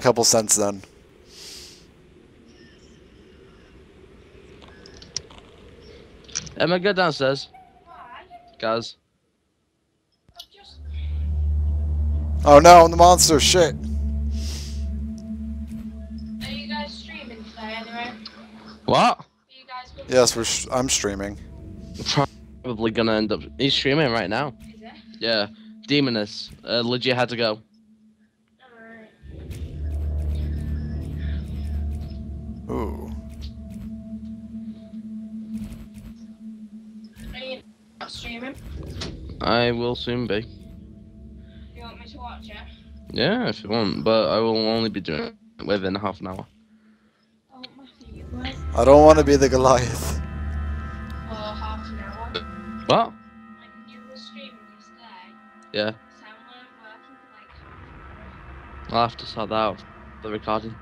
couple cents then. Emma, go downstairs. Why? Guys. Oh no, I'm the monster. Shit. Are you guys streaming today anyway? What? Are you guys good? Yes, I'm streaming. Probably gonna end up. He's streaming right now. Is it? Yeah. Demoness. Legit had to go. Alright. Ooh. Are you not streaming? I will soon be. You want me to watch it? Yeah, if you want, but I will only be doing it within half an hour. Oh, Matthew, you guys. I don't want to be the Goliath. For half an hour. What? Like, you were streaming yesterday. Yeah. Sound weren't working for like half an hour. I'll have to sort that out. The recording.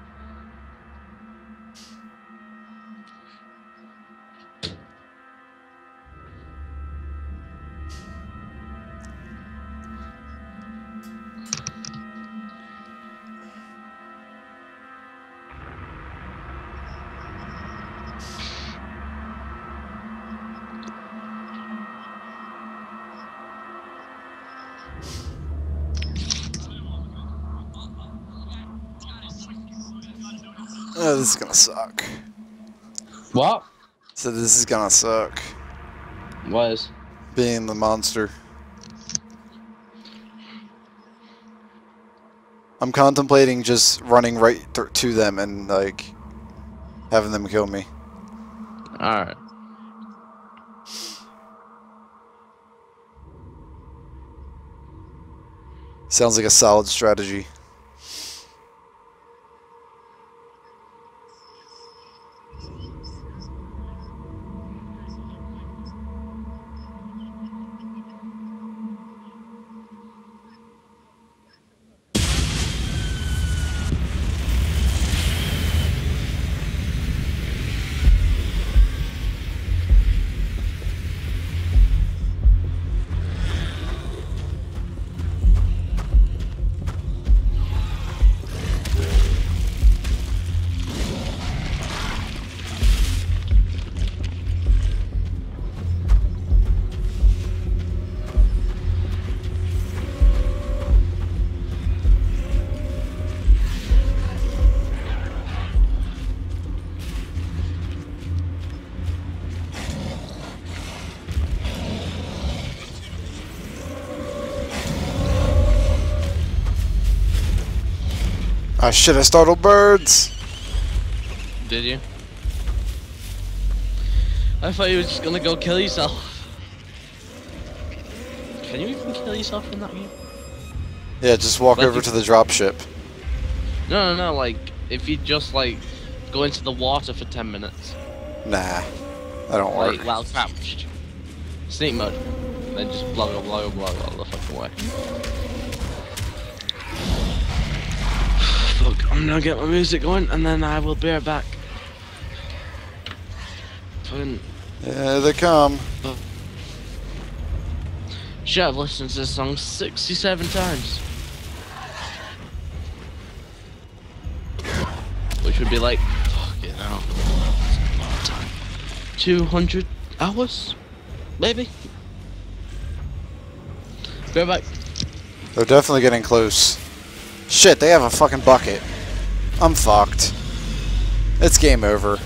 Oh, this is gonna suck. What? So this is gonna suck. What is? Being the monster. I'm contemplating just running right to them and, like, having them kill me. Alright. Sounds like a solid strategy. Ah shit, I startled birds! Did you? I thought you were just gonna go kill yourself. Can you even kill yourself in that game? Yeah, just walk Like over you- to the dropship. No, like, if you just, like, go into the water for 10 minutes. Nah, that don't work. Like, while crouched. Sneak mode. Then just blah the fucking way. Fuck, I'm gonna get my music going and then I will be right back. Fucking Yeah, they come. shit, I've listened to this song 67 times. Which would be like, fucking hell, that's a lot of time. 200 hours? Maybe? Be right back. They're definitely getting close. Shit, they have a fucking bucket. I'm fucked. It's game over.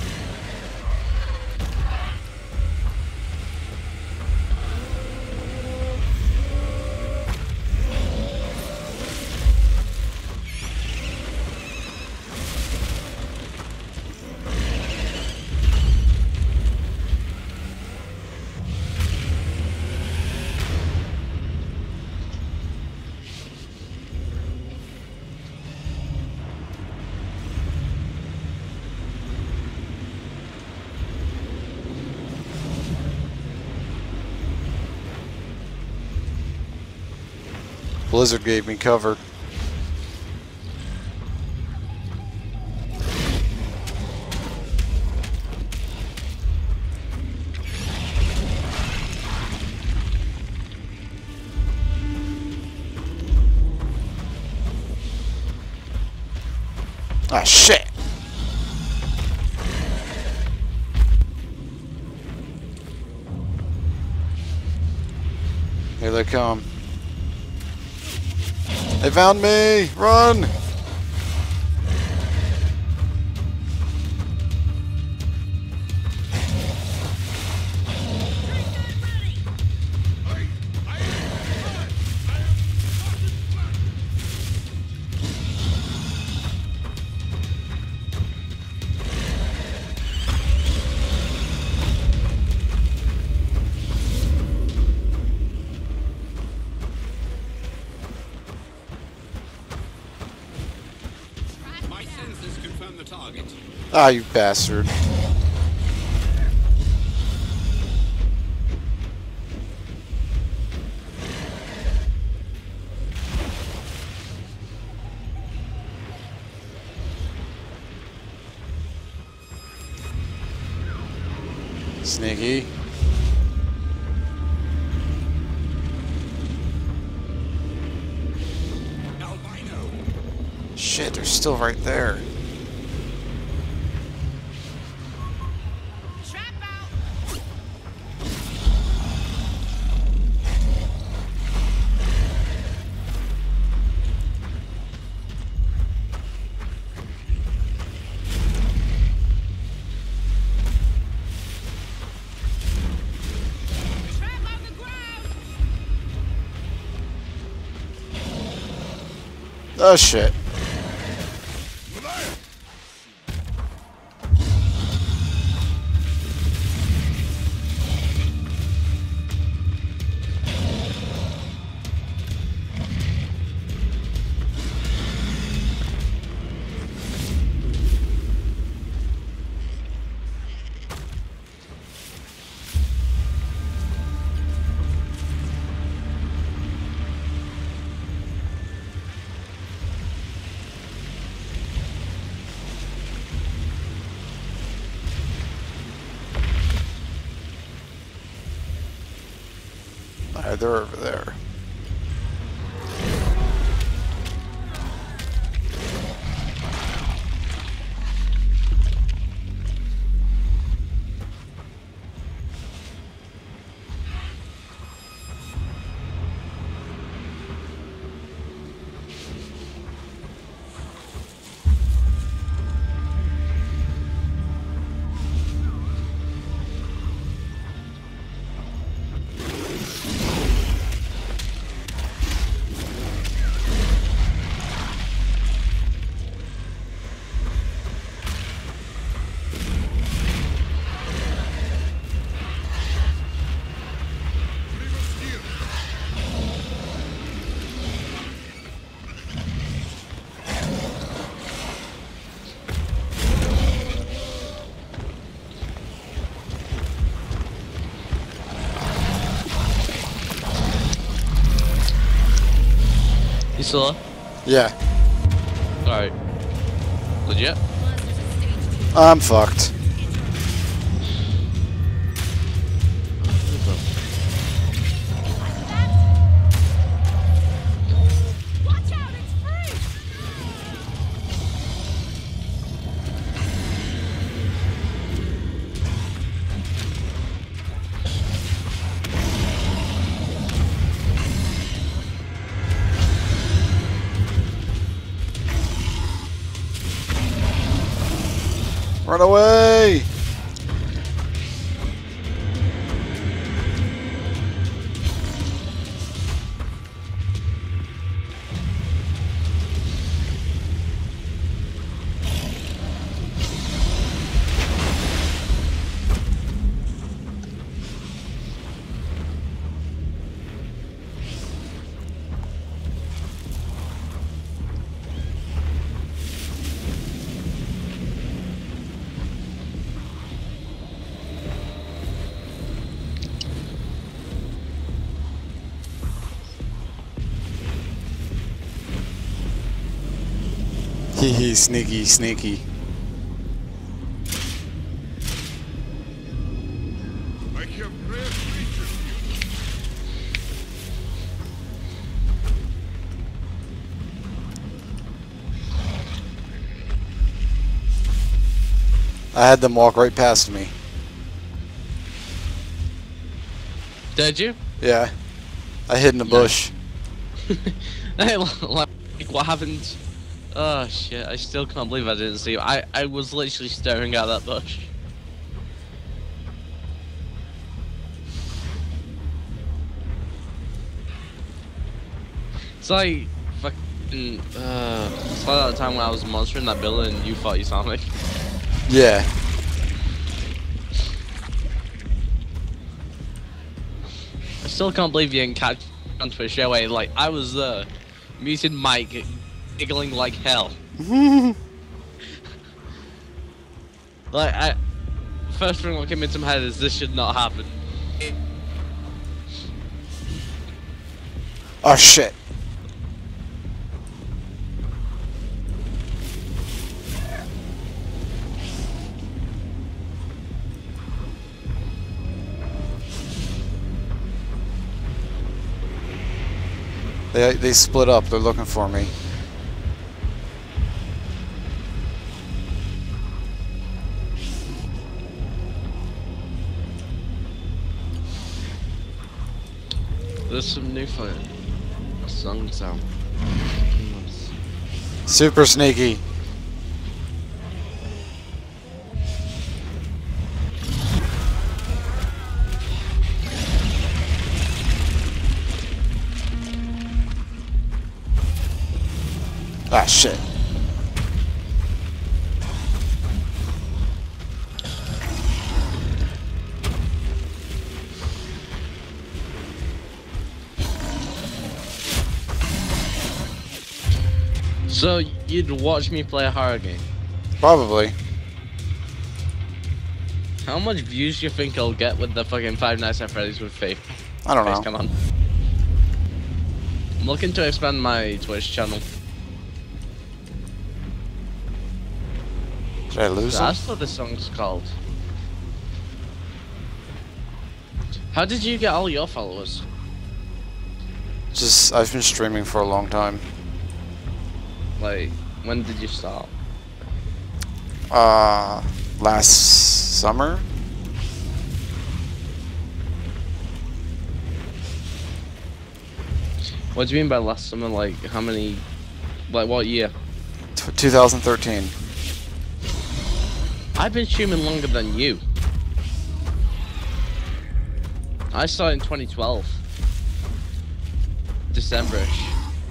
Blizzard gave me cover. Ah, shit! Here they come. They found me! Run! My sensors confirm the target. Ah, you bastard. Sneaky. Albino. Shit, they're still right there. Trap out. Trap on the ground. Oh shit. Alright, they're over there. You still up? Yeah, Alright. Legit? I'm fucked. Watch out, it's free. Run away! Hee sneaky, sneaky. I have rare creatures here. I had them walk right past me. Did you? Yeah. I hid in a bush. Hey, like, what happened? Oh shit, I still can't believe I didn't see you. I was literally staring at that bush. It's like fucking it's like that time when I was a monster in that building and you thought you saw me. Yeah. I still can't believe you didn't catch on Twitch away. Like I was muted Mike giggling like hell. Like first thing that came into my head is this should not happen. Oh shit. They split up. They're looking for me. There's some new fire songs out. Super sneaky. Ah, shit. So you'd watch me play a horror game? Probably. How much views do you think I'll get with the fucking Five Nights at Freddy's with Faith? I don't know. Come on. I'm looking to expand my Twitch channel. Did I lose So them? that's what this song's called. How did you get all your followers? Just, I've been streaming for a long time. Like, when did you start? Last summer? What do you mean by last summer? Like, how many... Like, what year? 2013. I've been streaming longer than you. I started in 2012. December-ish.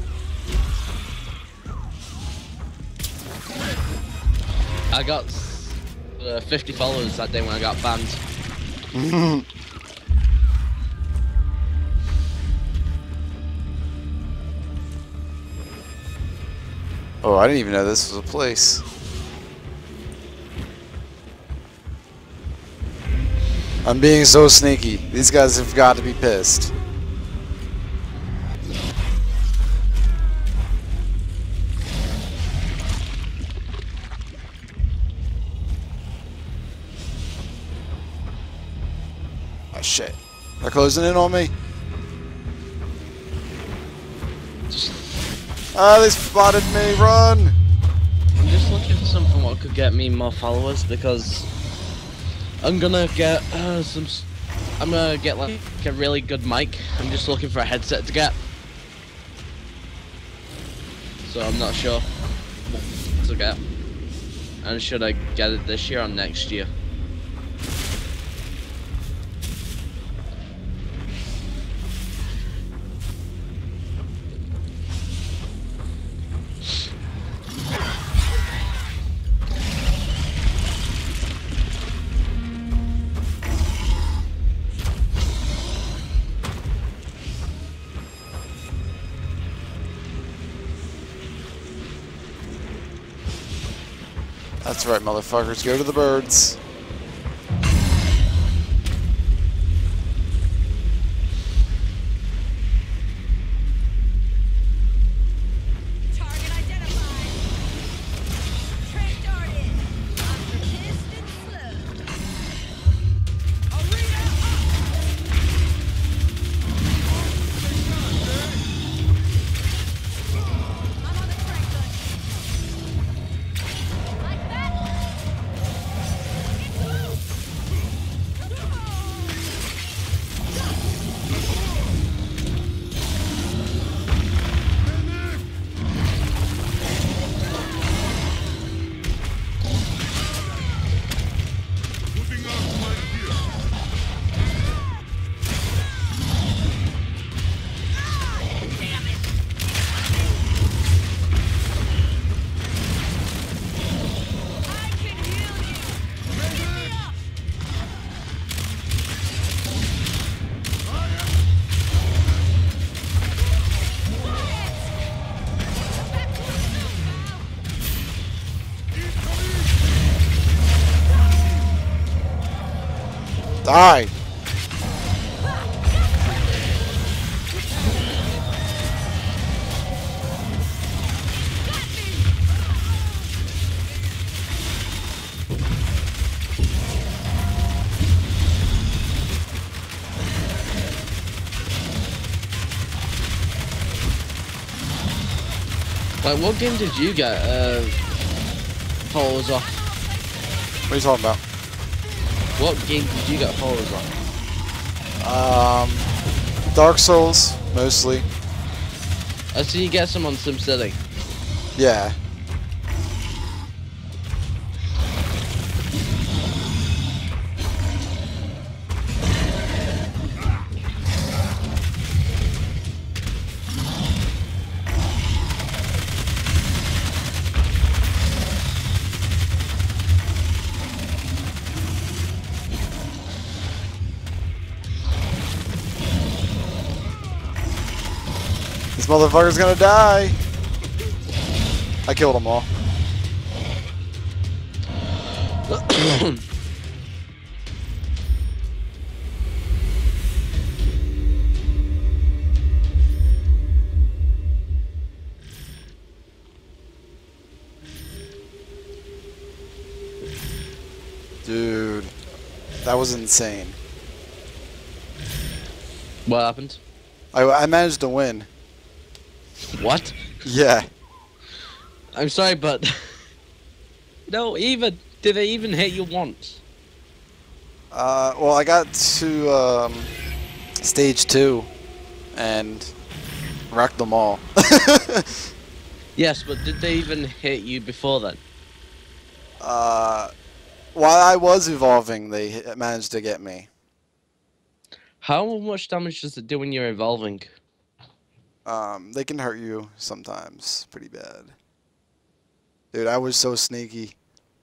I got 50 followers that day when I got banned. Oh, I didn't even know this was a place. I'm being so sneaky. These guys have got to be pissed. Oh shit. They're closing in on me. Ah, they spotted me. Run! I'm just looking for something what could get me more followers because I'm gonna get I'm gonna get like a really good mic. I'm just looking for a headset to get. So I'm not sure what to get. And should I get it this year or next year? That's right, motherfuckers. Go to the birds. Target identified. Train started. Pissed and slow. Arena up. I'm on the train gun. Like that. Die! Like, what game did you get followers off? What are you talking about? What game did you get followers off? Dark Souls, mostly. I see you get some on SimCity. Yeah. This motherfucker's gonna die. I killed them all. Dude, that was insane. What happened? I managed to win. What? Yeah. I'm sorry, but no, even did they even hit you once? Well, I got to stage 2 and wrecked them all. Yes, but did they even hit you before then? While I was evolving, they managed to get me. How much damage does it do when you're evolving? They can hurt you sometimes, pretty bad. Dude, I was so sneaky.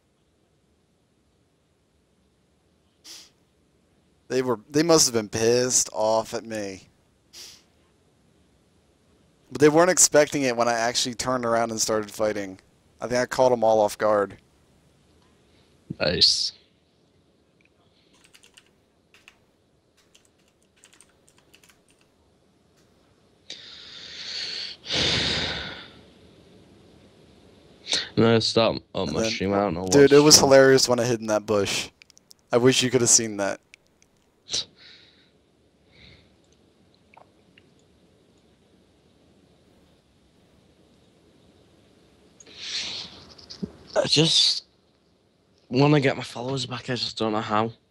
They must have been pissed off at me. But they weren't expecting it when I actually turned around and started fighting. I think I caught them all off guard. Nice. I'm gonna stop on my stream. I don't know what. Dude, it was hilarious when I hid in that bush. I wish you could have seen that. I just want to get my followers back. I just don't know how.